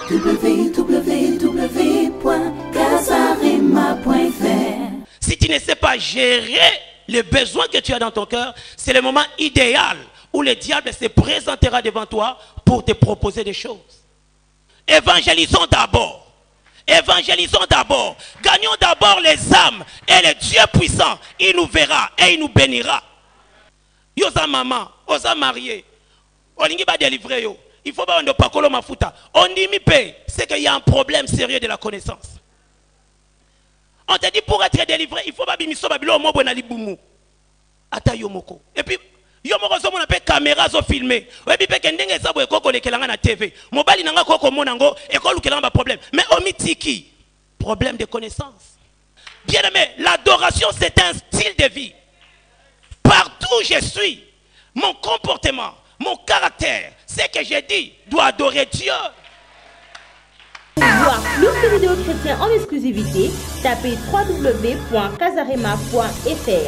www.casarema.fr. Si tu ne sais pas gérer les besoins que tu as dans ton cœur, c'est le moment idéal où le diable se présentera devant toi pour te proposer des choses. Évangélisons d'abord. Évangélisons d'abord. Gagnons d'abord les âmes. Et le Dieu puissant, il nous verra et il nous bénira. Yosa maman, osa marié. Olingi ba délivrer yo. Il faut pas on pas kolo mafuta. On dit mi paye. C'est qu'il y a un problème sérieux de la connaissance. On te dit pour être délivré, il faut pas bimiso babilo mo bona libumu. Ata yomoko. Et puis yomoko so mona pe caméra zo filmer. Et puis pe kendenge sa boye koko lekelanga na TV. Mobali nanga koko monango et ko lukelanga ba problème. Mais omitiki problème de connaissance. Bien aimé, l'adoration c'est un style de vie. Partout où je suis, mon comportement, mon caractère, ce que je dis, doit adorer Dieu. Pour voir plus de vidéos chrétiennes en exclusivité, tapez www.casarema.fr.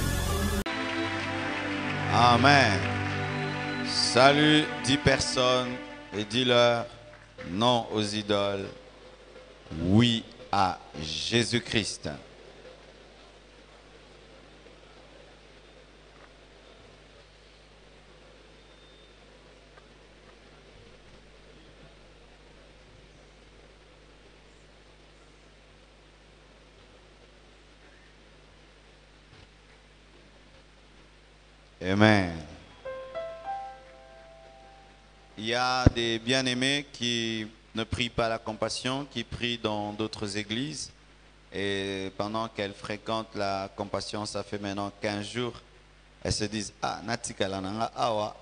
Amen. Salut 10 personnes et dis-leur non aux idoles, oui à Jésus-Christ. Amen. Il y a des bien-aimés qui ne prient pas la compassion, qui prient dans d'autres églises. Et pendant qu'elles fréquentent la compassion, ça fait maintenant 15 jours, elles se disent, ah, natikalananga awa.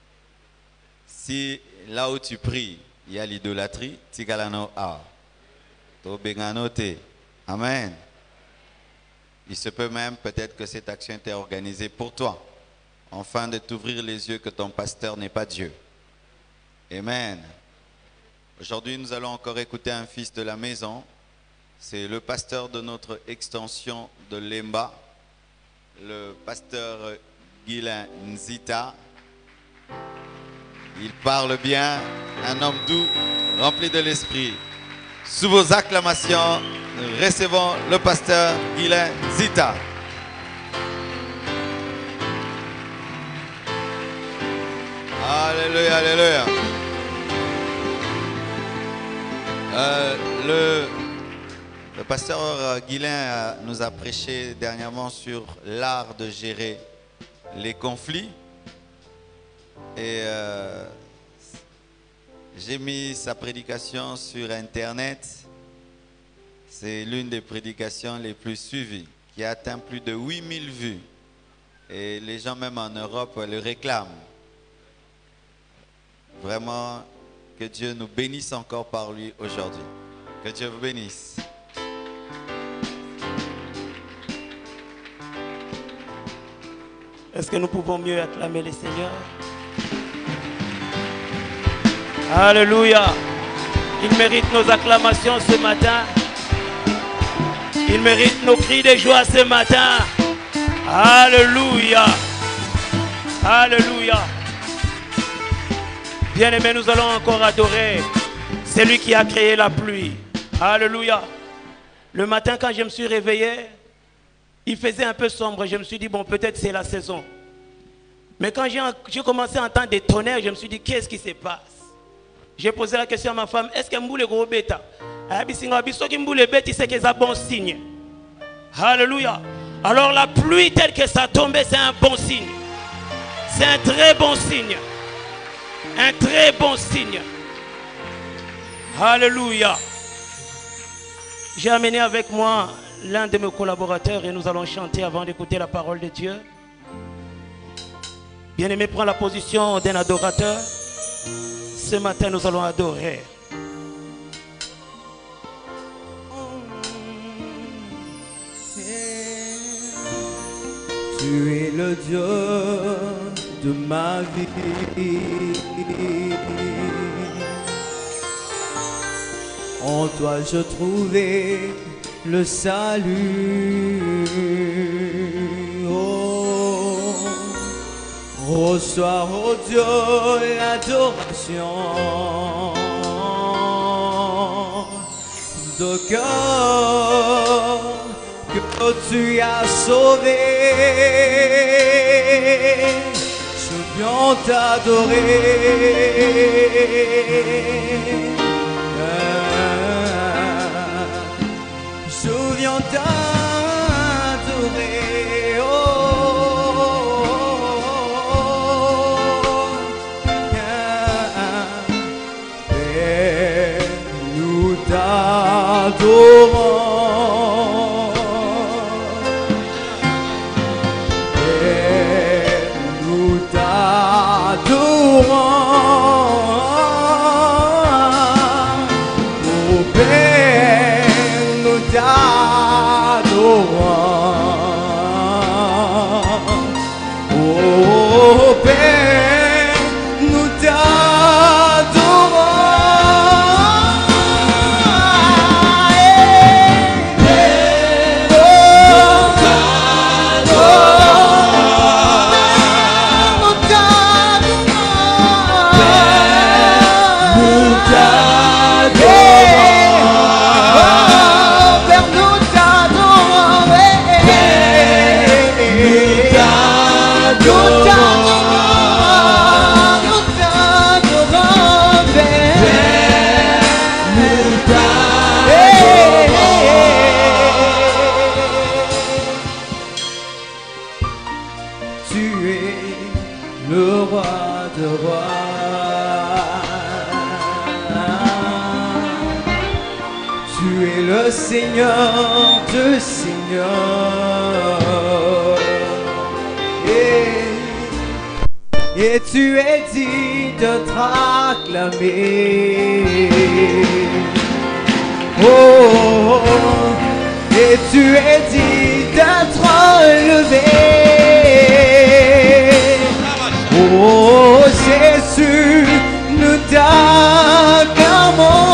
Si là où tu pries, il y a l'idolâtrie, tikalano awa. To benganote. Amen. Il se peut même peut-être que cette action était organisée pour toi, afin de t'ouvrir les yeux que ton pasteur n'est pas Dieu. Amen. Aujourd'hui, nous allons encore écouter un fils de la maison. C'est le pasteur de notre extension de Lemba, le pasteur Guylain Nzita. Il parle bien, un homme doux, rempli de l'esprit. Sous vos acclamations, nous recevons le pasteur Guylain Nzita. Alléluia, alléluia. Le pasteur Guylain nous a prêché dernièrement sur l'art de gérer les conflits. Et j'ai mis sa prédication sur Internet. C'est l'une des prédications les plus suivies, qui a atteint plus de 8000 vues. Et les gens même en Europe le réclament. Vraiment, que Dieu nous bénisse encore par lui aujourd'hui. Que Dieu vous bénisse. Est-ce que nous pouvons mieux acclamer le Seigneur? Alléluia. Il mérite nos acclamations ce matin. Il mérite nos cris de joie ce matin. Alléluia. Alléluia. Bien-aimés, nous allons encore adorer celui qui a créé la pluie. Alléluia. Le matin, quand je me suis réveillé, il faisait un peu sombre. Je me suis dit, bon, peut-être c'est la saison. Mais quand j'ai commencé à entendre des tonnerres, je me suis dit, qu'est-ce qui se passe? J'ai posé la question à ma femme, est-ce qu'un boule gros bêta? C'est que c'est un bon signe. Alléluia. Alors la pluie telle que ça tombait, c'est un bon signe. C'est un très bon signe. Un très bon signe. Alléluia. J'ai amené avec moi l'un de mes collaborateurs et nous allons chanter avant d'écouter la parole de Dieu. Bien-aimé, prends la position d'un adorateur. Ce matin, nous allons adorer. Tu es le Dieu de ma vie. En toi je trouvais le salut. Oh, reçois, oh Dieu, l'adoration. de cœur que tu as sauvé. Je viens t'adorer. Je viens t'adorer. Oh, Père, nous t'adorons. Père, nous t'adorons. Oh Père, nous t'adorons. Oh Père, nous t'adorons. Tu es le roi de rois. Tu es le Seigneur de seigneurs. Et tu es digne d'être acclamé. Oh, et tu es digne d'être élevé. Oh Jésus, nous t'acclamons.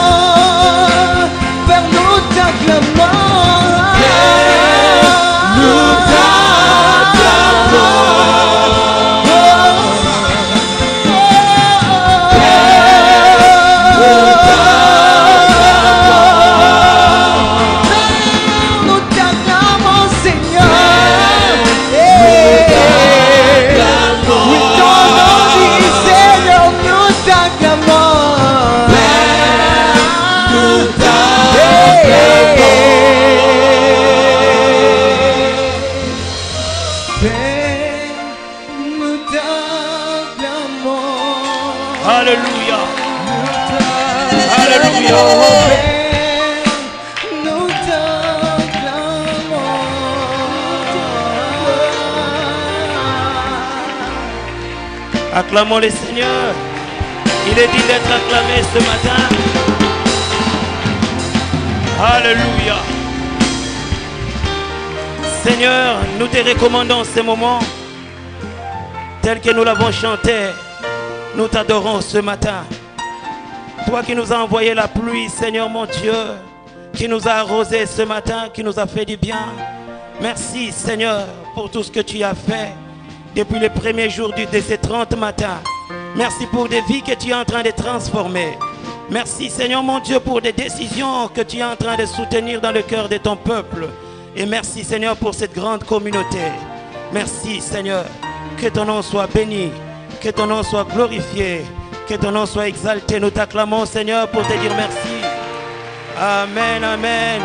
Père, nous t'acclamons. Nous t'acclamons. Nous t'acclamons, Seigneur. Oui, ton nom dit, Seigneur, nous t'acclamons. Nous t'acclamons. Alléluia. Alléluia. Nous t'acclamons. Acclamons le Seigneur. Il est dit d'être acclamé ce matin. Alléluia. Seigneur, nous te recommandons ces moments tels que nous l'avons chanté. Nous t'adorons ce matin. Toi qui nous as envoyé la pluie, Seigneur mon Dieu, qui nous a arrosé ce matin, qui nous a fait du bien. Merci Seigneur pour tout ce que tu as fait depuis les premiers jours de ces 30 matins. Merci pour des vies que tu es en train de transformer. Merci Seigneur mon Dieu pour des décisions que tu es en train de soutenir dans le cœur de ton peuple. Et merci Seigneur pour cette grande communauté. Merci Seigneur, que ton nom soit béni, que ton nom soit glorifié, que ton nom soit exalté. Nous t'acclamons Seigneur pour te dire merci. Amen, amen.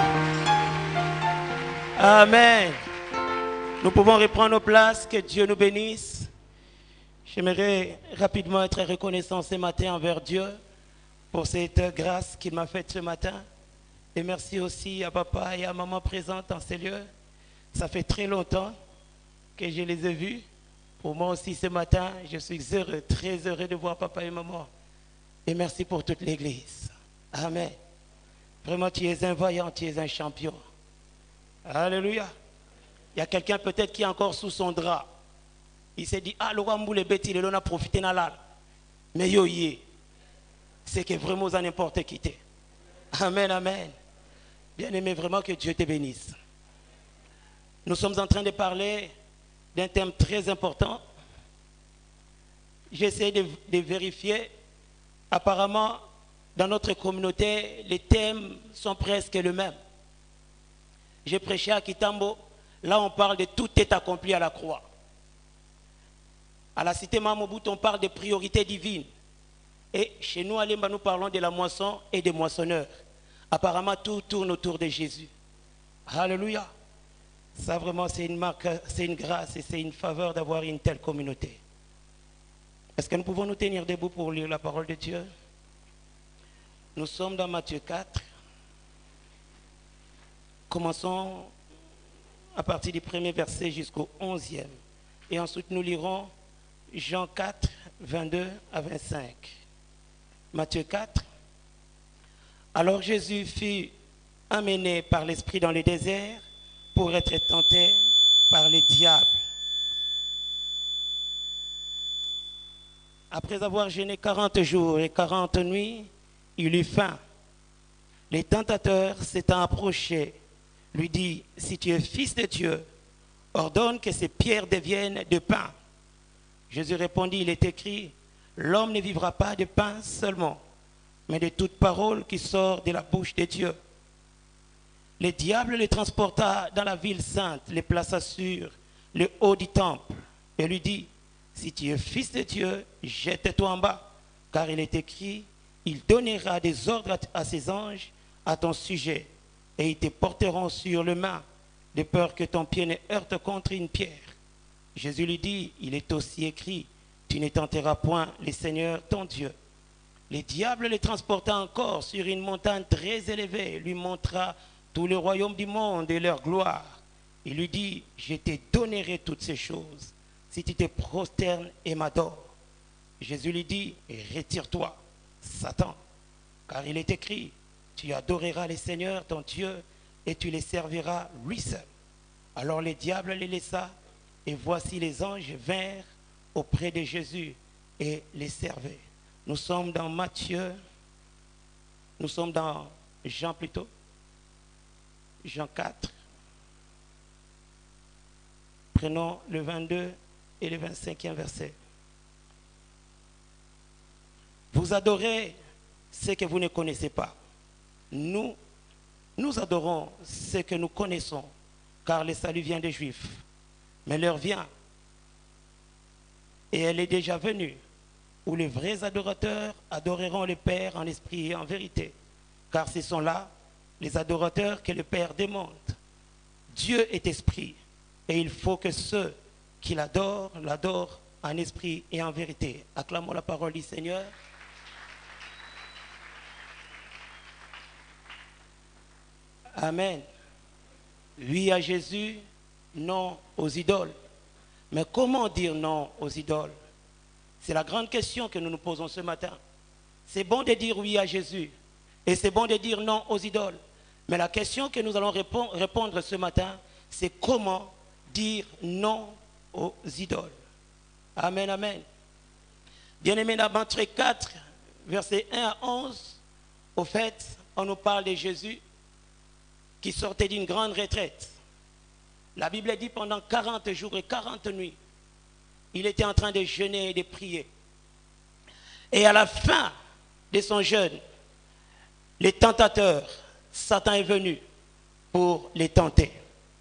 Amen. Nous pouvons reprendre nos places, que Dieu nous bénisse. J'aimerais rapidement être reconnaissant ce matin envers Dieu pour cette grâce qu'il m'a faite ce matin. Et merci aussi à papa et à maman présentes en ces lieux. Ça fait très longtemps que je les ai vus. Pour moi aussi ce matin, je suis heureux, très heureux de voir papa et maman. Et merci pour toute l'église. Amen. Vraiment, tu es un vaillant, tu es un champion. Alléluia. Il y a quelqu'un peut-être qui est encore sous son drap. Il s'est dit, ah, le roi Mboule Beti, il a profité dans l'âle. Mais yo, c'est que vraiment, vous en n'importe quitté. Amen, amen. Bien-aimé, vraiment que Dieu te bénisse. Nous sommes en train de parler d'un thème très important. J'essaie de vérifier. Apparemment, dans notre communauté, les thèmes sont presque les mêmes. J'ai prêché à Kitambo, là on parle de tout est accompli à la croix. À la cité Mamobout, on parle de priorités divines. Et chez nous, à Lemba, nous parlons de la moisson et des moissonneurs. Apparemment, tout tourne autour de Jésus. Alléluia. Ça, vraiment, c'est une marque, c'est une grâce et c'est une faveur d'avoir une telle communauté. Est-ce que nous pouvons nous tenir debout pour lire la parole de Dieu? Nous sommes dans Matthieu 4. Commençons à partir du premier verset jusqu'au 11e. Et ensuite, nous lirons Jean 4, 22 à 25. Matthieu 4. Alors Jésus fut amené par l'Esprit dans le désert pour être tenté par le diable. Après avoir jeûné 40 jours et 40 nuits, il eut faim. Les tentateurs s'étant approchés, lui dit, si tu es fils de Dieu, ordonne que ces pierres deviennent de pain. Jésus répondit, il est écrit, l'homme ne vivra pas de pain seulement, mais de toute parole qui sort de la bouche de Dieu. Le diable les transporta dans la ville sainte, les plaça sur le haut du temple et lui dit, si tu es fils de Dieu, jette-toi en bas, car il est écrit, il donnera des ordres à ses anges à ton sujet, et ils te porteront sur les mains, de peur que ton pied ne heurte contre une pierre. Jésus lui dit, il est aussi écrit, tu ne tenteras point le Seigneur ton Dieu. Le diable les transporta encore sur une montagne très élevée, lui montra tout le royaume du monde et leur gloire. Il lui dit, je te donnerai toutes ces choses, si tu te prosternes et m'adores. Jésus lui dit, retire-toi, Satan, car il est écrit, tu adoreras le Seigneur ton Dieu et tu les serviras lui seul. Alors le diable les laissa et voici les anges vinrent auprès de Jésus et les servaient. Nous sommes dans Matthieu, nous sommes dans Jean plutôt, Jean 4. Prenons le 22 et le 25e verset. Vous adorez ce que vous ne connaissez pas. Nous adorons ce que nous connaissons, car le salut vient des Juifs. Mais l'heure vient, et elle est déjà venue, où les vrais adorateurs adoreront le Père en esprit et en vérité, car ce sont là les adorateurs que le Père demande. Dieu est esprit, et il faut que ceux qui l'adorent, l'adorent en esprit et en vérité. Acclamons la parole du Seigneur. Amen. Oui à Jésus, non aux idoles. Mais comment dire non aux idoles? C'est la grande question que nous nous posons ce matin. C'est bon de dire oui à Jésus et c'est bon de dire non aux idoles. Mais la question que nous allons répondre ce matin, c'est comment dire non aux idoles. Amen, amen. Bien-aimés, dans Matthieu 4, versets 1 à 11, au fait, on nous parle de Jésus qui sortait d'une grande retraite. La Bible dit pendant 40 jours et 40 nuits, il était en train de jeûner et de prier. Et à la fin de son jeûne, les tentateurs, Satan est venu pour les tenter.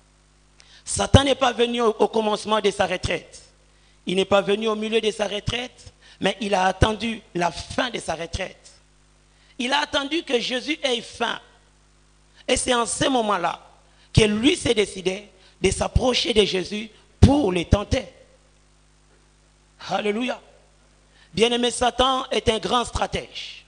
Satan n'est pas venu au commencement de sa retraite. Il n'est pas venu au milieu de sa retraite, mais il a attendu la fin de sa retraite. Il a attendu que Jésus ait faim. Et c'est en ce moment-là que lui s'est décidé de s'approcher de Jésus pour les tenter. Alléluia. Bien-aimé, Satan est un grand stratège.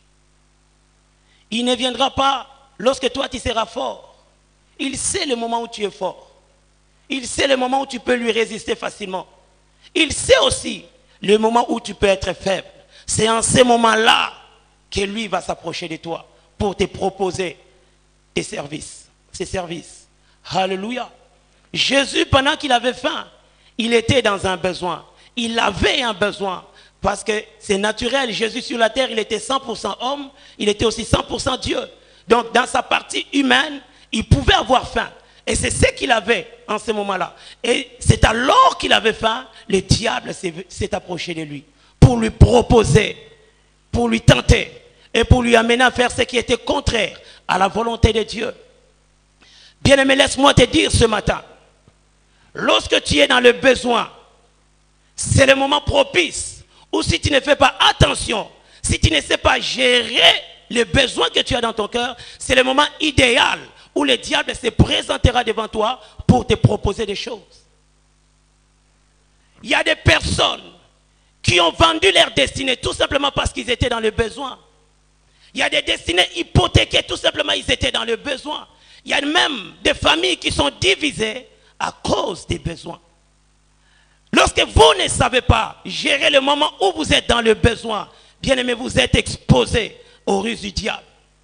Il ne viendra pas lorsque toi tu seras fort. Il sait le moment où tu es fort. Il sait le moment où tu peux lui résister facilement. Il sait aussi le moment où tu peux être faible. C'est en ce moment-là que lui va s'approcher de toi pour te proposer tes services, ses services. Alléluia. Jésus, pendant qu'il avait faim, il était dans un besoin. Il avait un besoin. Parce que c'est naturel, Jésus sur la terre, il était 100% homme, il était aussi 100% Dieu. Donc dans sa partie humaine, il pouvait avoir faim. Et c'est ce qu'il avait en ce moment-là. Et c'est alors qu'il avait faim, le diable s'est approché de lui pour lui proposer, pour lui tenter. et pour lui amener à faire ce qui était contraire à la volonté de Dieu. Bien-aimé, laisse-moi te dire ce matin, lorsque tu es dans le besoin, c'est le moment propice où si tu ne fais pas attention, si tu ne sais pas gérer les besoins que tu as dans ton cœur, c'est le moment idéal où le diable se présentera devant toi pour te proposer des choses. Il y a des personnes qui ont vendu leur destinée tout simplement parce qu'ils étaient dans le besoin. Il y a des destinées hypothéquées tout simplement ils étaient dans le besoin. Il y a même des familles qui sont divisées à cause des besoins. Lorsque vous ne savez pas gérer le moment où vous êtes dans le besoin, bien aimé, vous êtes exposé aux ruses du diable.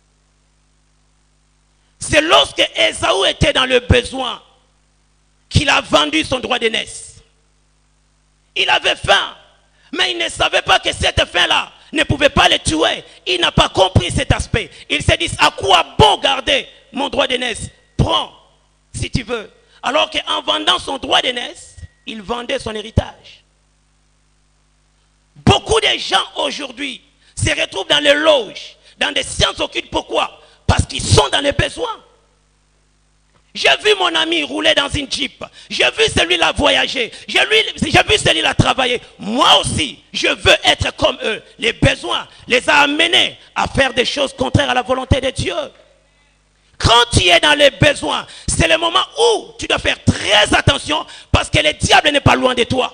C'est lorsque Ésaü était dans le besoin qu'il a vendu son droit d'aînesse. Il avait faim, mais il ne savait pas que cette faim-là ne pouvait pas le tuer. Il n'a pas compris cet aspect. Il s'est dit, à quoi bon garder mon droit d'aînesse? Prends, si tu veux. Alors qu'en vendant son droit d'aînesse, il vendait son héritage. Beaucoup de gens aujourd'hui se retrouvent dans les loges, dans des sciences occultes. Pourquoi? Parce qu'ils sont dans les besoins. J'ai vu mon ami rouler dans une Jeep. J'ai vu celui-là voyager. J'ai vu celui-là travailler. Moi aussi, je veux être comme eux. Les besoins les a amenés à faire des choses contraires à la volonté de Dieu. Quand tu es dans les besoins, c'est le moment où tu dois faire très attention parce que le diable n'est pas loin de toi.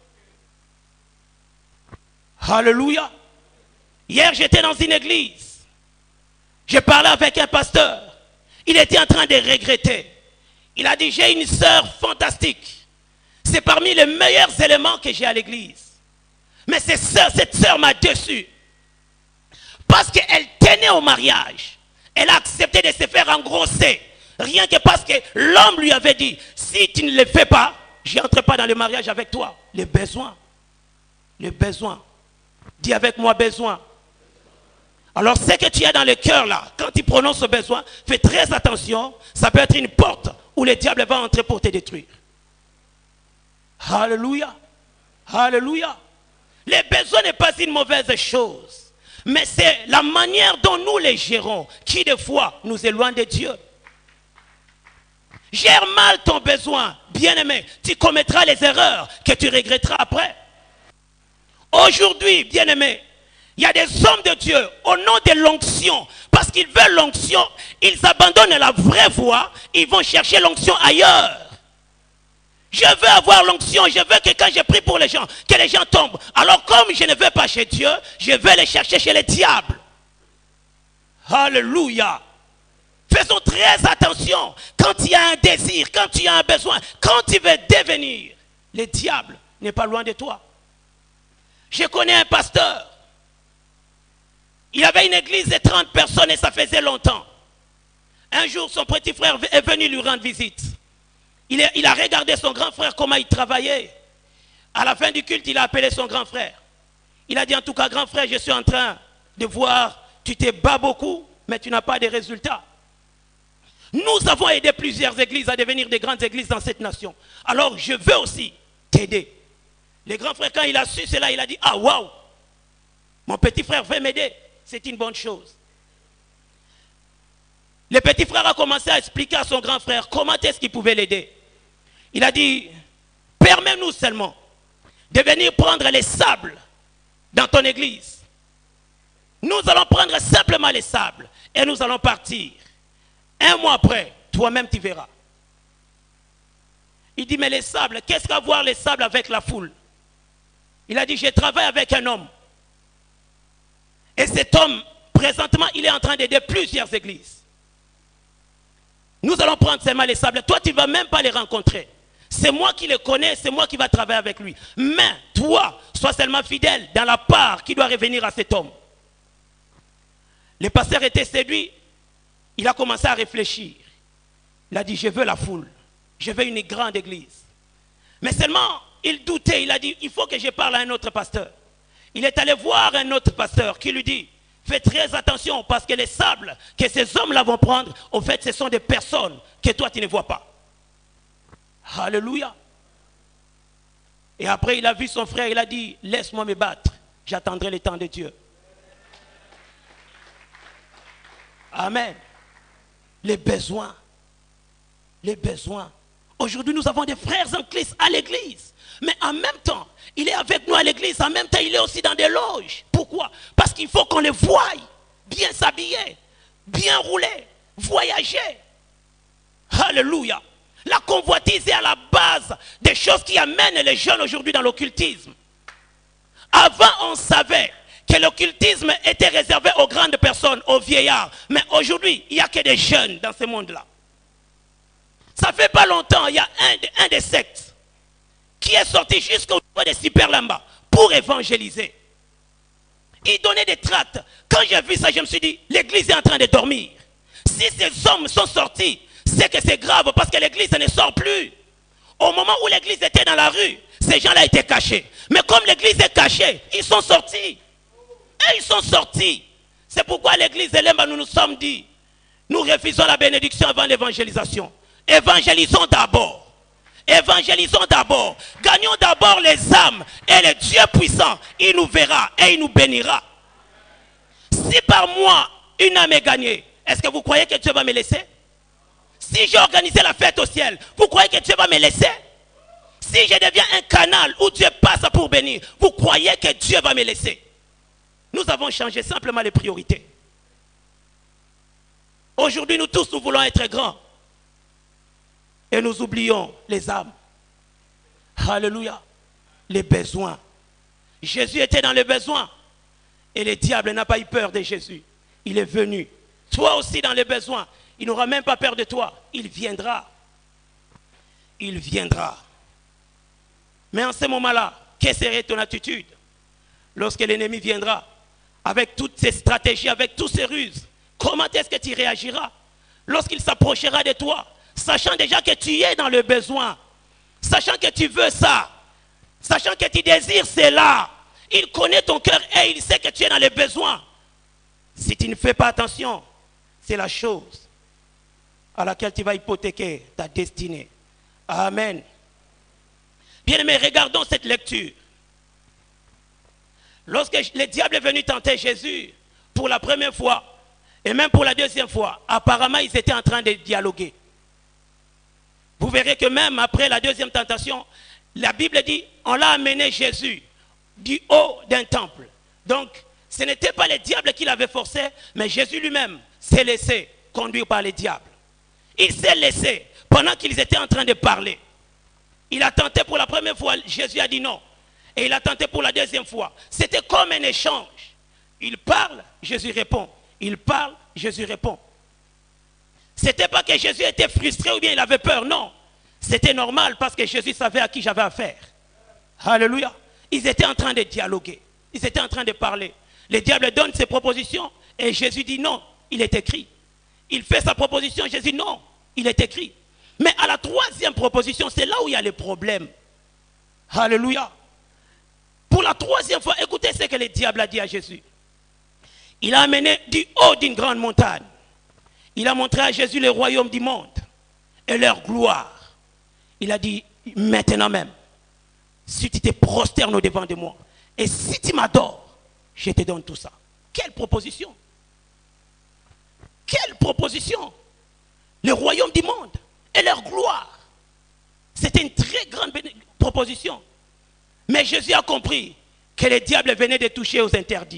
Alléluia. Hier, j'étais dans une église. J'ai parlé avec un pasteur. Il était en train de regretter. Il a dit, j'ai une sœur fantastique. C'est parmi les meilleurs éléments que j'ai à l'église. Mais cette sœur m'a déçu. Parce qu'elle tenait au mariage. Elle a accepté de se faire engrosser. Rien que parce que l'homme lui avait dit, si tu ne le fais pas, je n'entre pas dans le mariage avec toi. Les besoins. Les besoins. Dis avec moi besoin. Alors ce que tu as dans le cœur là, quand tu prononces ce besoin, fais très attention. Ça peut être une porte où le diable va entrer pour te détruire. Alléluia. Alléluia. Les besoins n'est pas une mauvaise chose. Mais c'est la manière dont nous les gérons qui des fois nous éloigne de Dieu. Gère mal ton besoin, bien-aimé. Tu commettras les erreurs que tu regretteras après. Aujourd'hui, bien-aimé, il y a des hommes de Dieu au nom de l'onction. Parce qu'ils veulent l'onction, ils abandonnent la vraie voie. Ils vont chercher l'onction ailleurs. Je veux avoir l'onction, je veux que quand je prie pour les gens, que les gens tombent. Alors comme je ne veux pas chez Dieu, je vais les chercher chez les diables. Alléluia. Faisons très attention. Quand il y a un désir, quand il y a un besoin, quand tu veux devenir, le diable n'est pas loin de toi. Je connais un pasteur. Il avait une église de 30 personnes et ça faisait longtemps. Un jour, son petit frère est venu lui rendre visite. Il a regardé son grand frère, comment il travaillait. À la fin du culte, il a appelé son grand frère. Il a dit, en tout cas, grand frère, je suis en train de voir, tu te bats beaucoup, mais tu n'as pas de résultats. Nous avons aidé plusieurs églises à devenir des grandes églises dans cette nation. Alors, je veux aussi t'aider. Le grand frère, quand il a su cela, il a dit, ah, waouh, mon petit frère veut m'aider. C'est une bonne chose. Le petit frère a commencé à expliquer à son grand frère comment est-ce qu'il pouvait l'aider. Il a dit, permets-nous seulement de venir prendre les sables dans ton église. Nous allons prendre simplement les sables et nous allons partir. Un mois après, toi-même tu verras. Il dit, mais les sables, qu'est-ce qu'à voir les sables avec la foule? Il a dit, je travaille avec un homme. Et cet homme, présentement, il est en train d'aider plusieurs églises. Nous allons prendre seulement les sables. Toi, tu ne vas même pas les rencontrer. C'est moi qui les connais, c'est moi qui va travailler avec lui. Mais toi, sois seulement fidèle dans la part qui doit revenir à cet homme. Le pasteur était séduit. Il a commencé à réfléchir. Il a dit, je veux la foule. Je veux une grande église. Mais seulement, il doutait. Il a dit, il faut que je parle à un autre pasteur. Il est allé voir un autre pasteur qui lui dit, fais très attention parce que les sables que ces hommes-là vont prendre, en fait, ce sont des personnes que toi, tu ne vois pas. Alléluia. Et après, il a vu son frère, il a dit, laisse-moi me battre. J'attendrai le temps de Dieu. Amen. Les besoins. Les besoins. Aujourd'hui, nous avons des frères en Christ à l'église. Mais en même temps, il est avec nous à l'église. En même temps, il est aussi dans des loges. Pourquoi? Parce qu'il faut qu'on les voie bien s'habiller, bien rouler, voyager. Alléluia. La convoitise est à la base des choses qui amènent les jeunes aujourd'hui dans l'occultisme. Avant, on savait que l'occultisme était réservé aux grandes personnes, aux vieillards. Mais aujourd'hui, il n'y a que des jeunes dans ce monde-là. Ça fait pas longtemps, il y a un des sectes qui est sorti jusqu'au niveau des Superlamba pour évangéliser. Il donnait des tracts. Quand j'ai vu ça, je me suis dit, l'église est en train de dormir. Si ces hommes sont sortis, c'est que c'est grave parce que l'église ne sort plus. Au moment où l'église était dans la rue, ces gens-là étaient cachés. Mais comme l'église est cachée, ils sont sortis. Et ils sont sortis. C'est pourquoi l'église de Lemba, nous nous sommes dit, nous refusons la bénédiction avant l'évangélisation. Évangélisons d'abord. Évangélisons d'abord. Gagnons d'abord les âmes. Et le Dieu puissant, il nous verra et il nous bénira. Si par moi, une âme est gagnée, est-ce que vous croyez que Dieu va me laisser? Si j'ai organisé la fête au ciel, vous croyez que Dieu va me laisser? Si je deviens un canal où Dieu passe pour bénir, vous croyez que Dieu va me laisser? Nous avons changé simplement les priorités. Aujourd'hui, nous tous, nous voulons être grands. Et nous oublions les âmes. Alléluia. Les besoins. Jésus était dans les besoins. Et le diable n'a pas eu peur de Jésus. Il est venu. Toi aussi dans les besoins. Il n'aura même pas peur de toi. Il viendra. Il viendra. Mais en ce moment-là, quelle serait ton attitude lorsque l'ennemi viendra avec toutes ses stratégies, avec toutes ses ruses? Comment est-ce que tu réagiras lorsqu'il s'approchera de toi, sachant déjà que tu es dans le besoin, sachant que tu veux ça, sachant que tu désires cela? Il connaît ton cœur et il sait que tu es dans le besoin. Si tu ne fais pas attention, c'est la chose à laquelle tu vas hypothéquer ta destinée. Amen. Bien-aimés, regardons cette lecture. Lorsque le diable est venu tenter Jésus pour la première fois, et même pour la deuxième fois, apparemment ils étaient en train de dialoguer. Vous verrez que même après la deuxième tentation, la Bible dit, on l'a amené Jésus du haut d'un temple. Donc, ce n'était pas le diable qui l'avait forcé, mais Jésus lui-même s'est laissé conduire par le diable. Il s'est laissé pendant qu'ils étaient en train de parler. Il a tenté pour la première fois, Jésus a dit non. Et il a tenté pour la deuxième fois. C'était comme un échange. Il parle, Jésus répond. Il parle, Jésus répond. Ce n'était pas que Jésus était frustré ou bien il avait peur, non. C'était normal parce que Jésus savait à qui j'avais affaire. Alléluia. Ils étaient en train de dialoguer. Ils étaient en train de parler. Le diable donne ses propositions et Jésus dit non, il est écrit. Il fait sa proposition, Jésus dit non, il est écrit. Mais à la troisième proposition, c'est là où il y a les problèmes. Alléluia. Pour la troisième fois, écoutez ce que le diable a dit à Jésus. Il a amené du haut d'une grande montagne. Il a montré à Jésus le royaume du monde et leur gloire. Il a dit, maintenant même, si tu te prosternes au-devant de moi, et si tu m'adores, je te donne tout ça. Quelle proposition! Quelle proposition! Le royaume du monde et leur gloire. C'était une très grande proposition. Mais Jésus a compris que le diable venait de toucher aux interdits.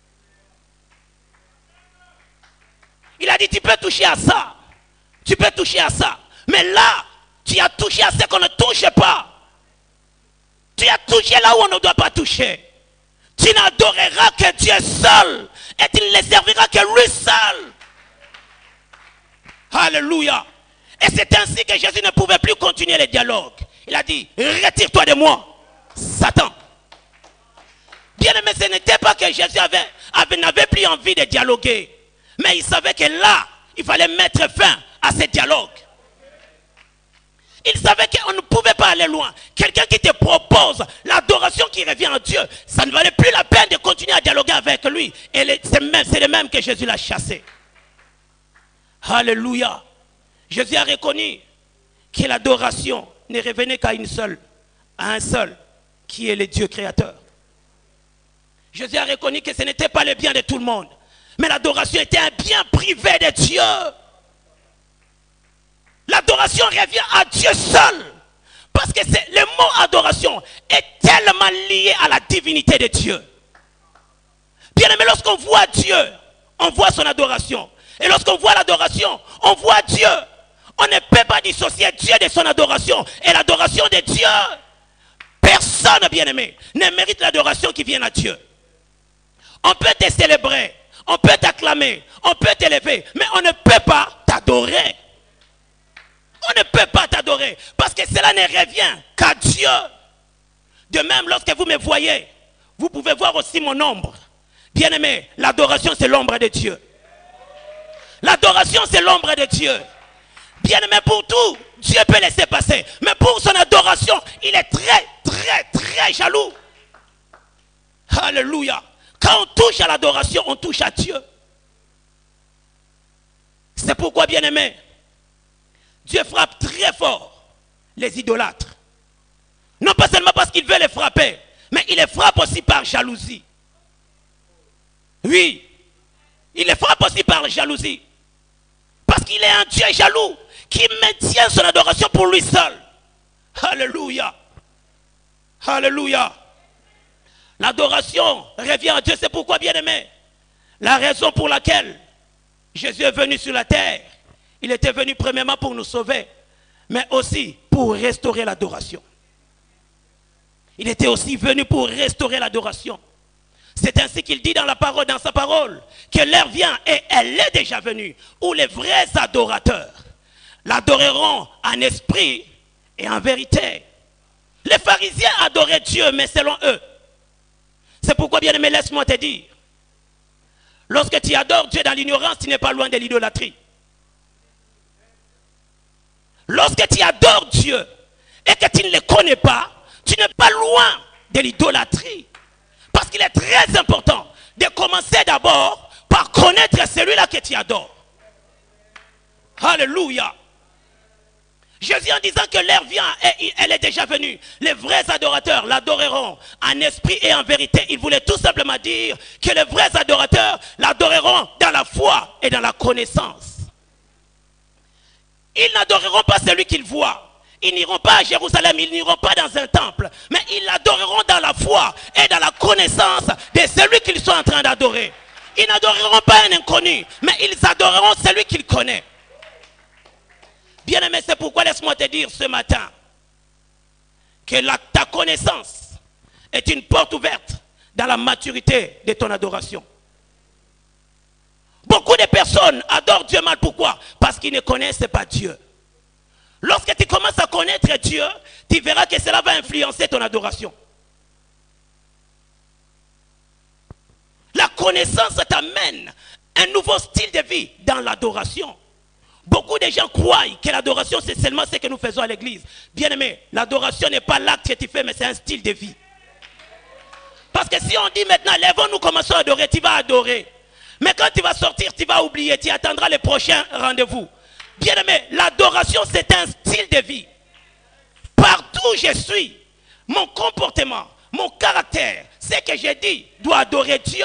Il a dit, tu peux toucher à ça. Tu peux toucher à ça. Mais là, tu as touché à ce qu'on ne touche pas. Tu as touché là où on ne doit pas toucher. Tu n'adoreras que Dieu seul. Et tu ne le serviras que lui seul. Alléluia. Et c'est ainsi que Jésus ne pouvait plus continuer le dialogue. Il a dit, retire-toi de moi, Satan. Bien aimé, ce n'était pas que Jésus n'avait plus envie de dialoguer. Mais il savait que là, il fallait mettre fin à ce dialogue. Il savait qu'on ne pouvait pas aller loin. Quelqu'un qui te propose l'adoration qui revient à Dieu, ça ne valait plus la peine de continuer à dialoguer avec lui. Et c'est le même que Jésus l'a chassé. Alléluia. Jésus a reconnu que l'adoration ne revenait qu'à un seul, qui est le Dieu créateur. Jésus a reconnu que ce n'était pas le bien de tout le monde, Mais l'adoration était un bien privé de Dieu. L'adoration revient à Dieu seul. Parce que le mot adoration est tellement lié à la divinité de Dieu. Bien aimé, lorsqu'on voit Dieu, on voit son adoration. Et lorsqu'on voit l'adoration, on voit Dieu. On ne peut pas dissocier Dieu de son adoration. Et l'adoration de Dieu, personne, bien aimé, ne mérite l'adoration qui vient à Dieu. On peut te célébrer, on peut t'acclamer, on peut t'élever, mais on ne peut pas t'adorer. On ne peut pas t'adorer parce que cela ne revient qu'à Dieu. De même, lorsque vous me voyez, vous pouvez voir aussi mon ombre. Bien aimé, l'adoration c'est l'ombre de Dieu. L'adoration c'est l'ombre de Dieu. Bien aimé, pour tout, Dieu peut laisser passer. Mais pour son adoration, il est très jaloux. Alléluia. Quand on touche à l'adoration, on touche à Dieu. C'est pourquoi, bien aimé, Dieu frappe très fort les idolâtres. Non pas seulement parce qu'il veut les frapper, mais il les frappe aussi par jalousie. Oui, il les frappe aussi par jalousie. Parce qu'il est un Dieu jaloux qui maintient son adoration pour lui seul. Alléluia. Alléluia. L'adoration revient à Dieu. C'est pourquoi, bien aimé, la raison pour laquelle Jésus est venu sur la terre, il était venu premièrement pour nous sauver, mais aussi pour restaurer l'adoration. Il était aussi venu pour restaurer l'adoration. C'est ainsi qu'il dit dans sa parole, que l'heure vient, et elle est déjà venue, où les vrais adorateurs l'adoreront en esprit et en vérité. Les pharisiens adoraient Dieu, mais selon eux. C'est pourquoi, bien aimé, laisse-moi te dire, lorsque tu adores Dieu dans l'ignorance, tu n'es pas loin de l'idolâtrie. Lorsque tu adores Dieu et que tu ne le connais pas, tu n'es pas loin de l'idolâtrie. Parce qu'il est très important de commencer d'abord par connaître celui-là que tu adores. Alléluia. Jésus en disant que l'heure vient et elle est déjà venue. Les vrais adorateurs l'adoreront en esprit et en vérité. Il voulait tout simplement dire que les vrais adorateurs l'adoreront dans la foi et dans la connaissance. Ils n'adoreront pas celui qu'ils voient. Ils n'iront pas à Jérusalem, ils n'iront pas dans un temple. Mais ils l'adoreront dans la foi et dans la connaissance de celui qu'ils sont en train d'adorer. Ils n'adoreront pas un inconnu, mais ils adoreront celui qu'ils connaissent. Bien aimé, c'est pourquoi laisse-moi te dire ce matin que ta connaissance est une porte ouverte dans la maturité de ton adoration. Beaucoup de personnes adorent Dieu mal. Pourquoi? Parce qu'ils ne connaissent pas Dieu. Lorsque tu commences à connaître Dieu, tu verras que cela va influencer ton adoration. La connaissance t'amène un nouveau style de vie dans l'adoration. Beaucoup de gens croient que l'adoration c'est seulement ce que nous faisons à l'église. Bien aimé, l'adoration n'est pas l'acte que tu fais, mais c'est un style de vie. Parce que si on dit maintenant, lèvons-nous, commençons à adorer, tu vas adorer. Mais quand tu vas sortir, tu vas oublier, tu attendras le prochain rendez-vous. Bien aimé, l'adoration c'est un style de vie. Partout où je suis, mon comportement, mon caractère, ce que je dis doit adorer Dieu.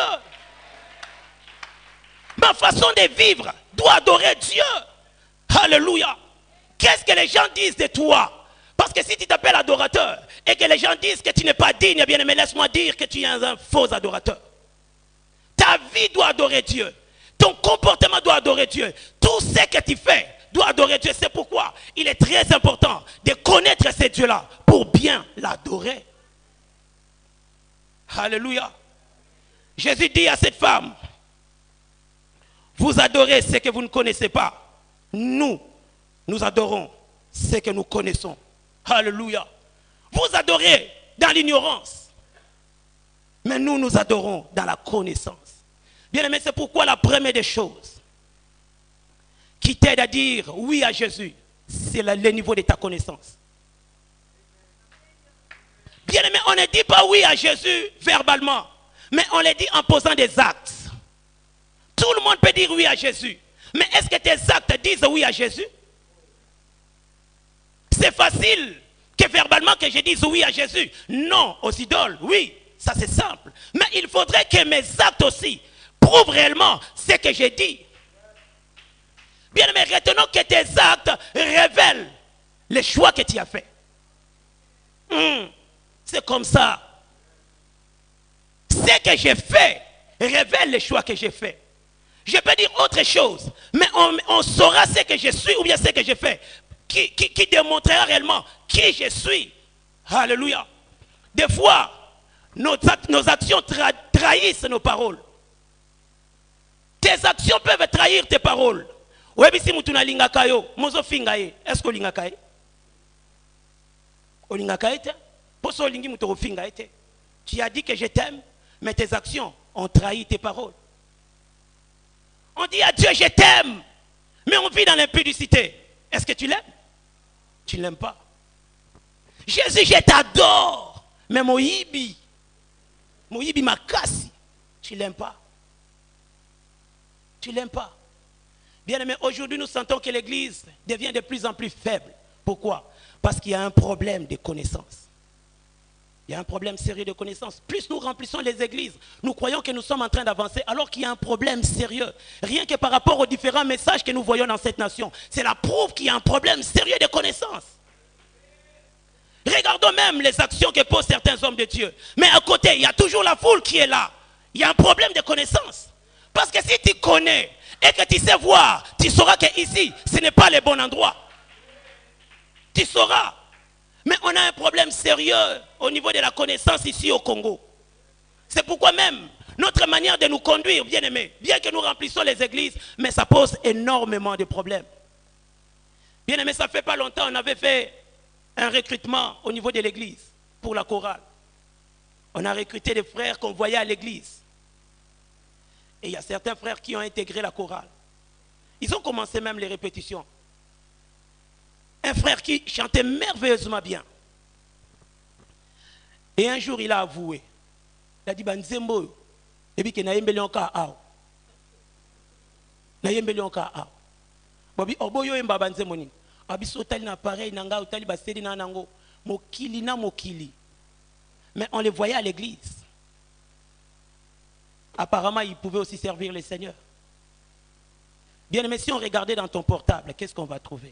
Ma façon de vivre doit adorer Dieu. Alléluia. Qu'est-ce que les gens disent de toi? Parce que si tu t'appelles adorateur et que les gens disent que tu n'es pas digne, bien aimé, laisse-moi dire que tu es un faux adorateur. Ta vie doit adorer Dieu. Ton comportement doit adorer Dieu. Tout ce que tu fais doit adorer Dieu. C'est pourquoi il est très important de connaître ce Dieu-là pour bien l'adorer. Alléluia. Jésus dit à cette femme, vous adorez ce que vous ne connaissez pas. Nous adorons ce que nous connaissons. Alléluia. Vous adorez dans l'ignorance. Mais nous adorons dans la connaissance. Bien aimé, c'est pourquoi la première des choses qui t'aide à dire oui à Jésus, c'est le niveau de ta connaissance. Bien aimé, on ne dit pas oui à Jésus verbalement, mais on le dit en posant des actes. Tout le monde peut dire oui à Jésus. Mais est-ce que tes actes disent oui à Jésus? C'est facile que verbalement que je dise oui à Jésus. Non aux idoles, oui, ça c'est simple. Mais il faudrait que mes actes aussi prouve réellement ce que j'ai dit. Bien aimé, retenons que tes actes révèlent les choix que tu as faits. C'est comme ça. Ce que j'ai fait révèle les choix que j'ai faits. Je peux dire autre chose, mais on saura ce que je suis ou bien ce que j'ai fait. Qui démontrera réellement qui je suis. Alléluia. Des fois, nos actions trahissent nos paroles. Tes actions peuvent trahir tes paroles. Est-ce que tu as dit que je t'aime, mais tes actions ont trahi tes paroles. On dit à Dieu, je t'aime, mais on vit dans l'impudicité. Est-ce que tu l'aimes? Tu ne l'aimes pas. Jésus, je t'adore, mais Moïbi Makasi, tu ne l'aimes pas. Tu ne l'aimes pas. Bien aimé, aujourd'hui nous sentons que l'Église devient de plus en plus faible. Pourquoi? Parce qu'il y a un problème de connaissance. Il y a un problème sérieux de connaissance. Plus nous remplissons les églises, nous croyons que nous sommes en train d'avancer, alors qu'il y a un problème sérieux. Rien que par rapport aux différents messages que nous voyons dans cette nation. C'est la preuve qu'il y a un problème sérieux de connaissance. Regardons même les actions que posent certains hommes de Dieu. Mais à côté, il y a toujours la foule qui est là. Il y a un problème de connaissance. Parce que si tu connais et que tu sais voir, tu sauras que ici, ce n'est pas le bon endroit. Tu sauras. Mais on a un problème sérieux au niveau de la connaissance ici au Congo. C'est pourquoi même notre manière de nous conduire, bien aimé, bien que nous remplissons les églises, mais ça pose énormément de problèmes. Bien aimé, ça fait pas longtemps, on avait fait un recrutement au niveau de l'église pour la chorale. On a recruté des frères qu'on voyait à l'église. Et il y a certains frères qui ont intégré la chorale. Ils ont commencé même les répétitions. Un frère qui chantait merveilleusement bien. Et un jour, il a avoué. Il a dit, Banzembo, et puis qu'il n'a pas encore à. Il n'a pas encore à. Bobi, oboyo emba Banzemoni. Abiso tali na pareil, nanga utali basedi na nango. Mokili na mokili. Mais on les voyait à l'église. Apparemment, ils pouvaient aussi servir le Seigneur. Bien aimé, si on regardait dans ton portable, qu'est-ce qu'on va trouver?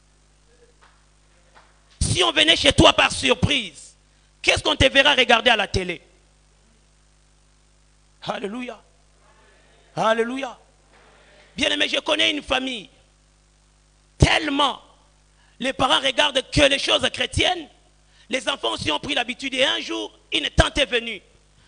Si on venait chez toi par surprise, qu'est-ce qu'on te verra regarder à la télé? Alléluia. Alléluia. Bien aimé, je connais une famille. Tellement, les parents regardent que les choses chrétiennes. Les enfants aussi ont pris l'habitude. Et un jour, une tante est venue.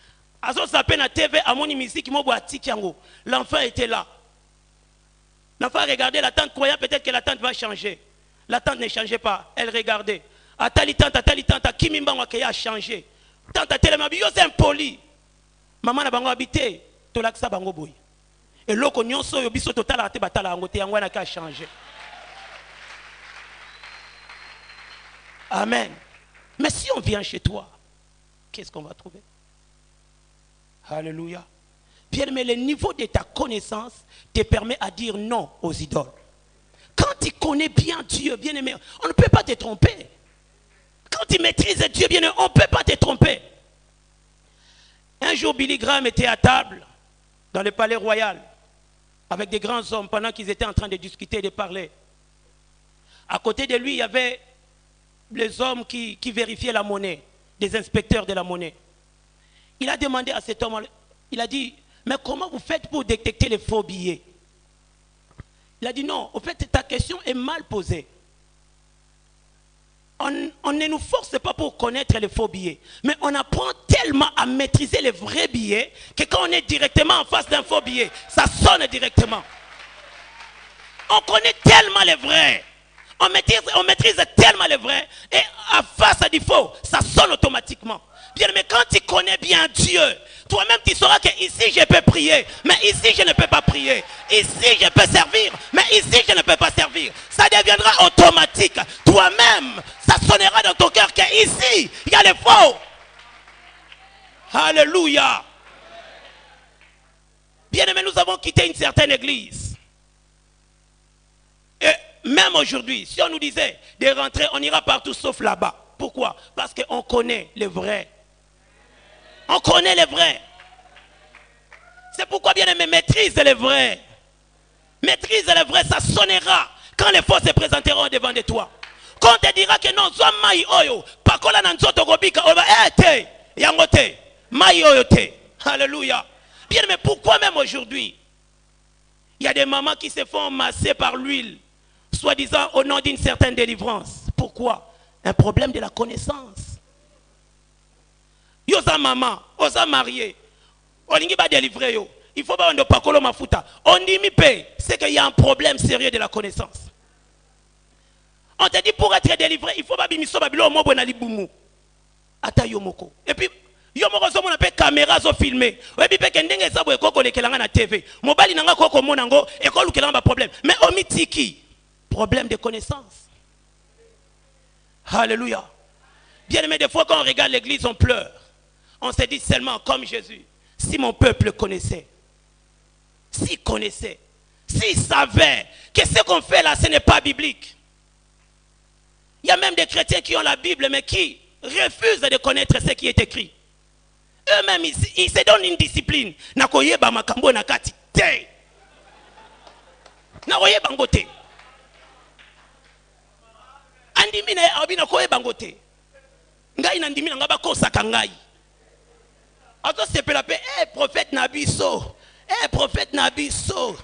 L'enfant était là. L'enfant regardait la tante, croyant peut-être que la tante va changer. La tante ne changeait pas, elle regardait. Atali tante, Kimimba Wakaya a changé. Tante Telemabi, c'est impoli. Maman n'a pas habité, Tolaksa Bango Boy. Et l'autre, nous sommes au total à Tebatala, Angote, a changé. Amen. Mais si on vient chez toi, qu'est-ce qu'on va trouver? Alléluia. Bien, mais le niveau de ta connaissance te permet à dire non aux idoles. Quand tu connais bien Dieu, bien aimé, on ne peut pas te tromper. Quand tu maîtrises Dieu, bien aimé, on ne peut pas te tromper. Un jour, Billy Graham était à table dans le palais royal avec des grands hommes pendant qu'ils étaient en train de discuter et de parler. À côté de lui, il y avait les hommes qui vérifiaient la monnaie, des inspecteurs de la monnaie. Il a demandé à cet homme, il a dit, mais comment vous faites pour détecter les faux billets? Il a dit non, en fait ta question est mal posée. On ne nous force pas pour connaître les faux billets, mais on apprend tellement à maîtriser les vrais billets que quand on est directement en face d'un faux billet, ça sonne directement. On connaît tellement les vrais, on maîtrise tellement les vrais, et à face du faux, ça sonne automatiquement. Bien, mais quand tu connais bien Dieu, toi-même tu sauras que ici je peux prier, mais ici je ne peux pas prier. Ici je peux servir, mais ici je ne peux pas servir. Ça deviendra automatique. Toi-même, ça sonnera dans ton cœur que ici il y a les faux. Alléluia. Bien aimé, nous avons quitté une certaine église. Et même aujourd'hui, si on nous disait de rentrer, on ira partout sauf là-bas. Pourquoi? Parce qu'on connaît les vrais. On connaît les vrais. C'est pourquoi bien aimé, maîtrise les vrais. Maîtrise les vrais, ça sonnera quand les faux se présenteront devant de toi. Quand on te dira que non, zo mai oyo, pakola na nzoto gobika, on va te, yangote, mai oyo te. Alléluia. Bien, mais pourquoi même aujourd'hui, il y a des mamans qui se font masser par l'huile, soi-disant au nom d'une certaine délivrance. Pourquoi? Un problème de la connaissance. Yosa maman, osa marié, olingi ba délivrer yo. Il faut pas on pakolo mafuta. On dit mi paye, c'est qu'il y a un problème sérieux de la connaissance. On te dit pour être délivré, il faut pas bimiso babilo mo bona libumu. Ata yomoko. Et puis yomoko zo mona pe caméra zo filmer. Et puis pe kendenge za bo ekoko lekelanga na TV. Mobali nanga koko monango ekolu kelanga ba problème. Mais omitiki, problème de connaissance. Alléluia. Bien aimé, des fois quand on regarde l'église, on pleure. On se dit seulement comme Jésus. Si mon peuple connaissait, s'il connaissait, s'il savait que ce qu'on fait là, ce n'est pas biblique. Il y a même des chrétiens qui ont la Bible, mais qui refusent de connaître ce qui est écrit. Eux-mêmes, ils se donnent une discipline. Nakoye ba makambo nakati te. Nakoye bangote. Andimi na abina koye bangote. Ngai na ndimi nga ba kosaka ngai. Ato sepela pe prophète Nabiso. Prophète Nabiso.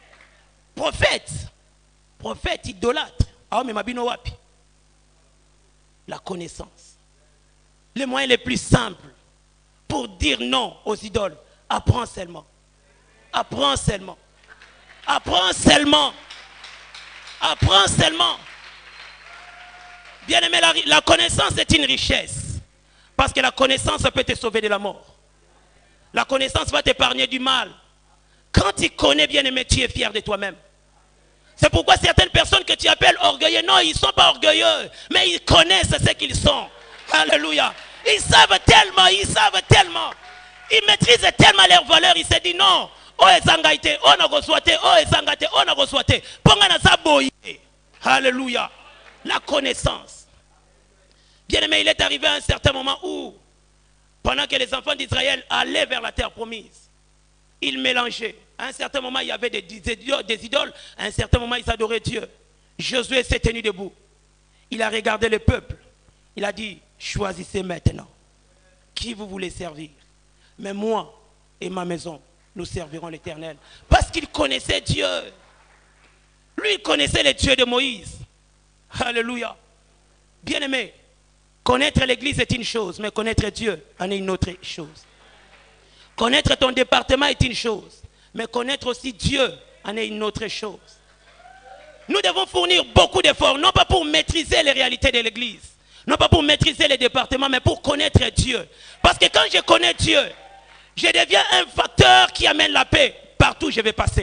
Prophète idolâtre. Ah mais mabino wapi? La connaissance. Le moyen le plus simple pour dire non aux idoles. Apprends seulement. Apprends seulement. Apprends seulement. Apprends seulement. Bien aimé, la connaissance est une richesse. Parce que la connaissance peut te sauver de la mort. La connaissance va t'épargner du mal. Quand tu connais, bien aimé, tu es fier de toi-même. C'est pourquoi certaines personnes que tu appelles orgueilleux, non, ils ne sont pas orgueilleux, mais ils connaissent ce qu'ils sont. Alléluia. Ils savent tellement, ils maîtrisent tellement leurs valeurs, ils se disent non, oh ezangaite, oh nagoswate, oh ezangate, oh nagoswate. Pongana saboye. Alléluia. La connaissance. Bien aimé, il est arrivé à un certain moment où, pendant que les enfants d'Israël allaient vers la terre promise, ils mélangeaient. À un certain moment, il y avait des idoles. À un certain moment, ils adoraient Dieu. Josué s'est tenu debout. Il a regardé le peuple. Il a dit, choisissez maintenant qui vous voulez servir. Mais moi et ma maison, nous servirons l'Éternel. Parce qu'il connaissait Dieu. Lui, il connaissait les dieux de Moïse. Alléluia. Bien-aimé, connaître l'église est une chose, mais connaître Dieu en est une autre chose. Connaître ton département est une chose, mais connaître aussi Dieu en est une autre chose. Nous devons fournir beaucoup d'efforts, non pas pour maîtriser les réalités de l'église, non pas pour maîtriser les départements, mais pour connaître Dieu. Parce que quand je connais Dieu, je deviens un facteur qui amène la paix partout où je vais passer.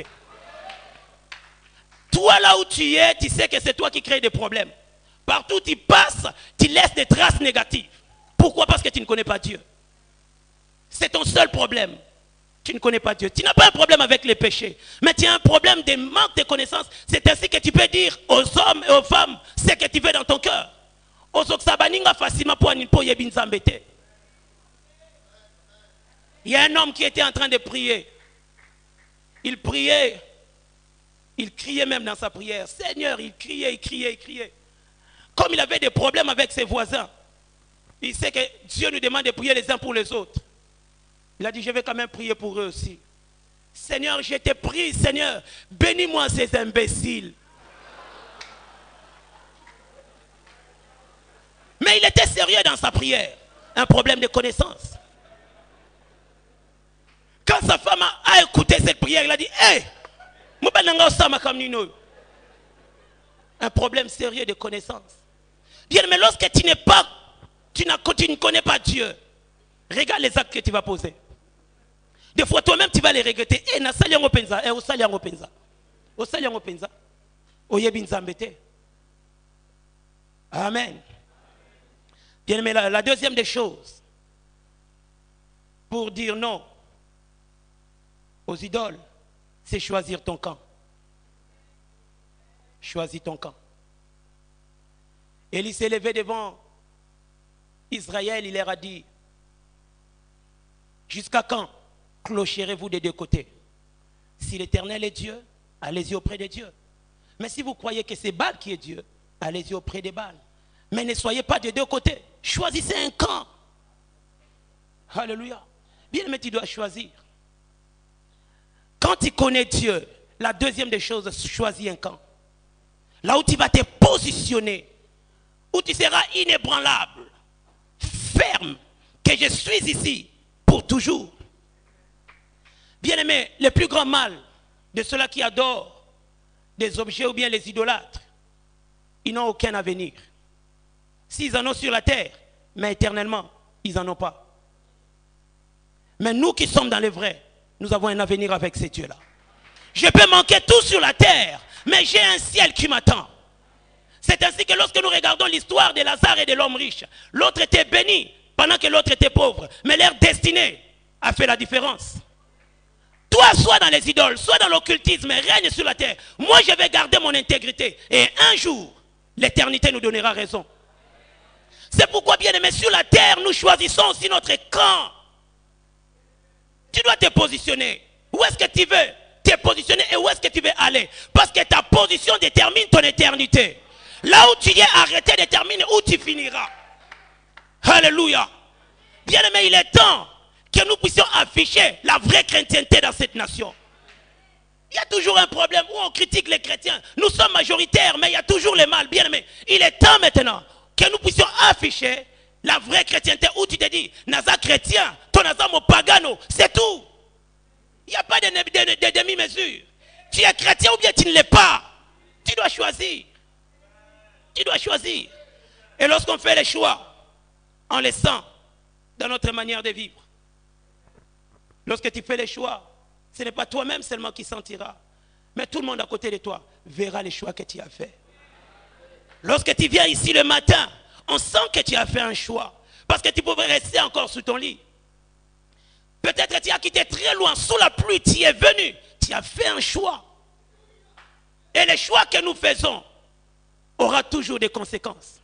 Toi là où tu es, tu sais que c'est toi qui crée des problèmes. Partout où tu passes, tu laisses des traces négatives. Pourquoi? Parce que tu ne connais pas Dieu. C'est ton seul problème. Tu ne connais pas Dieu. Tu n'as pas un problème avec les péchés, mais tu as un problème de manque de connaissances. C'est ainsi que tu peux dire aux hommes et aux femmes ce que tu veux dans ton cœur. Il y a un homme qui était en train de prier. Il priait. Il criait même dans sa prière. Seigneur, il criait. Comme il avait des problèmes avec ses voisins, il sait que Dieu nous demande de prier les uns pour les autres. Il a dit, je vais quand même prier pour eux aussi. Seigneur, je te prie, Seigneur, bénis-moi ces imbéciles. Mais il était sérieux dans sa prière. Un problème de connaissance. Quand sa femme a écouté cette prière, il a dit, hé, un problème sérieux de connaissance. Bien, mais lorsque tu ne connais pas Dieu, regarde les actes que tu vas poser. Des fois, toi-même, tu vas les regretter. Amen. Bien, mais la deuxième des choses, pour dire non aux idoles, c'est choisir ton camp. Choisis ton camp. Élie s'est levé devant Israël, il leur a dit, jusqu'à quand clocherez-vous des deux côtés. Si l'Éternel est Dieu, allez-y auprès de Dieu. Mais si vous croyez que c'est Baal qui est Dieu, allez-y auprès de Baal. Mais ne soyez pas des deux côtés. Choisissez un camp. Alléluia. Bien-aimé, tu dois choisir. Quand tu connais Dieu, la deuxième des choses, choisis un camp. Là où tu vas te positionner, où tu seras inébranlable, ferme, que je suis ici pour toujours. Bien-aimé, le plus grand mal de ceux-là qui adorent des objets ou bien les idolâtres, ils n'ont aucun avenir. S'ils en ont sur la terre, mais éternellement, ils n'en ont pas. Mais nous qui sommes dans le vrai, nous avons un avenir avec ces dieux-là. Je peux manquer tout sur la terre, mais j'ai un ciel qui m'attend. C'est ainsi que lorsque nous regardons l'histoire de Lazare et de l'homme riche, l'autre était béni pendant que l'autre était pauvre. Mais leur destinée a fait la différence. Toi, soit dans les idoles, soit dans l'occultisme, règne sur la terre. Moi, je vais garder mon intégrité. Et un jour, l'éternité nous donnera raison. C'est pourquoi, bien aimé, sur la terre, nous choisissons aussi notre camp. Tu dois te positionner. Où est-ce que tu veux te positionner et où est-ce que tu veux aller? Parce que ta position détermine ton éternité. Là où tu es arrêté détermine où tu finiras. Alléluia. Bien aimé, il est temps que nous puissions afficher la vraie chrétienté dans cette nation. Il y a toujours un problème où on critique les chrétiens. Nous sommes majoritaires, mais il y a toujours le mal. Bien aimé, il est temps maintenant que nous puissions afficher la vraie chrétienté où tu te dis, Naza chrétien, ton Naza mon pagano, c'est tout. Il n'y a pas de demi-mesure. Tu es chrétien ou bien tu ne l'es pas. Tu dois choisir. Tu dois choisir. Et lorsqu'on fait les choix, on les sent dans notre manière de vivre. Lorsque tu fais les choix, ce n'est pas toi-même seulement qui sentiras, mais tout le monde à côté de toi verra les choix que tu as faits. Lorsque tu viens ici le matin, on sent que tu as fait un choix. Parce que tu pouvais rester encore sous ton lit. Peut-être que tu as quitté très loin, sous la pluie, tu es venu. Tu as fait un choix. Et les choix que nous faisons aura toujours des conséquences.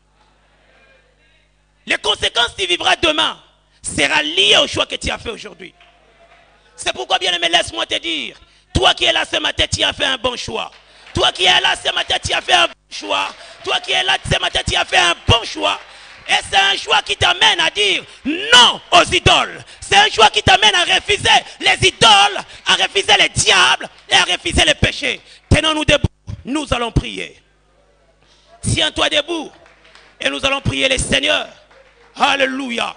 Les conséquences que tu vivras demain seront liées au choix que tu as fait aujourd'hui. C'est pourquoi, bien aimé, laisse-moi te dire, toi qui es là ce matin, tu as fait un bon choix. Toi qui es là ce matin, tu as fait un bon choix. Toi qui es là ce matin, tu as fait un bon choix. Et c'est un choix qui t'amène à dire non aux idoles. C'est un choix qui t'amène à refuser les idoles, à refuser les diables et à refuser les péchés. Tenons-nous debout, nous allons prier. Tiens-toi debout et nous allons prier les seigneurs. Alléluia.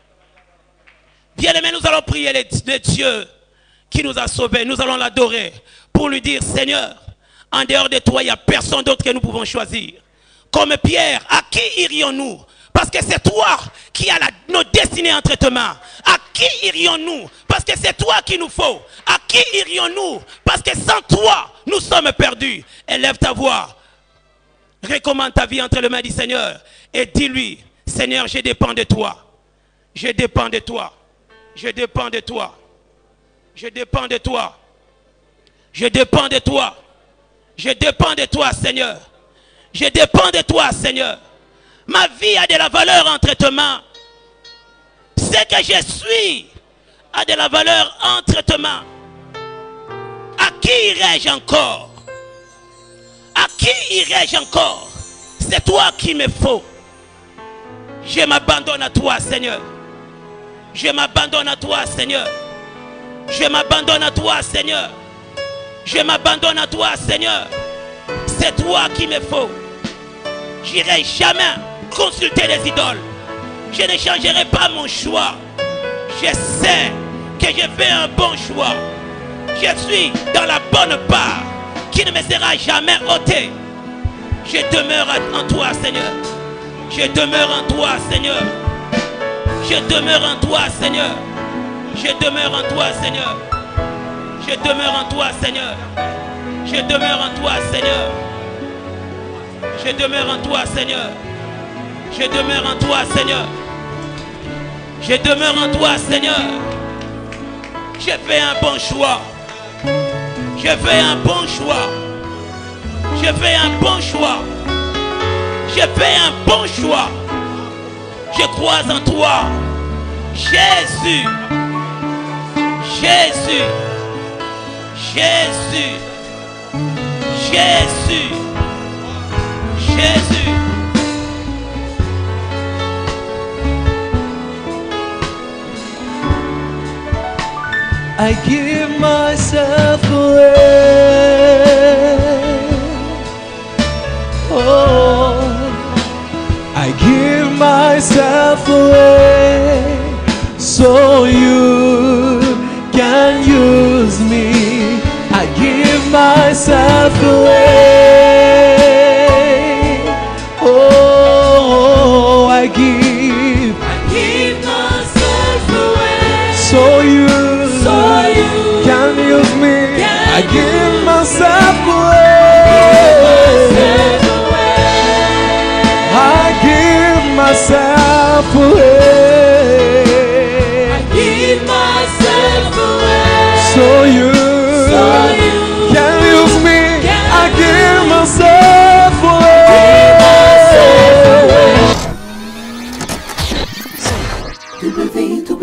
Bien-aimés, nous allons prier le Dieu qui nous a sauvés. Nous allons l'adorer pour lui dire, Seigneur, en dehors de toi, il n'y a personne d'autre que nous pouvons choisir. Comme Pierre, à qui irions-nous? Parce que c'est toi qui as nos destinées entre tes mains. À qui irions-nous? Parce que c'est toi qu'il nous faut. À qui irions-nous? Parce que sans toi, nous sommes perdus. Élève ta voix. Recommande ta vie entre les mains du Seigneur. Et dis-lui, Seigneur, je dépends de toi. Je dépends de toi. Je dépends de toi. Je dépends de toi. Je dépends de toi. Je dépends de toi, Seigneur. Je dépends de toi, Seigneur. Ma vie a de la valeur entre tes mains. Ce que je suis a de la valeur entre tes mains. À qui irai-je encore? À qui irai-je encore? C'est toi qui me faut. Je m'abandonne à toi, Seigneur. Je m'abandonne à toi, Seigneur. Je m'abandonne à toi, Seigneur. Je m'abandonne à toi, Seigneur. C'est toi qui me faut. J'irai jamais consulter les idoles. Je ne changerai pas mon choix. Je sais que je fais un bon choix. Je suis dans la bonne part qui ne me sera jamais ôtée. Je demeure en toi, Seigneur. Je demeure en toi, Seigneur. Je demeure en toi, Seigneur. Je demeure en toi, Seigneur. Je demeure en toi, Seigneur. Je demeure en toi, Seigneur. Je demeure en toi, Seigneur. Je demeure en toi, Seigneur. Je demeure en toi, Seigneur. J'ai fait un bon choix. J'ai fait un bon choix. J'ai fait un bon choix. J'ai fait un bon choix. Je crois en toi. Jésus. Jésus. Jésus. Jésus. Jésus. I give myself away. Oh, I give myself away so you can use me. I give myself away. Oh, I give myself away. so you can use me. I give myself away. I give myself away. I give myself away. So you can use me. I give myself away.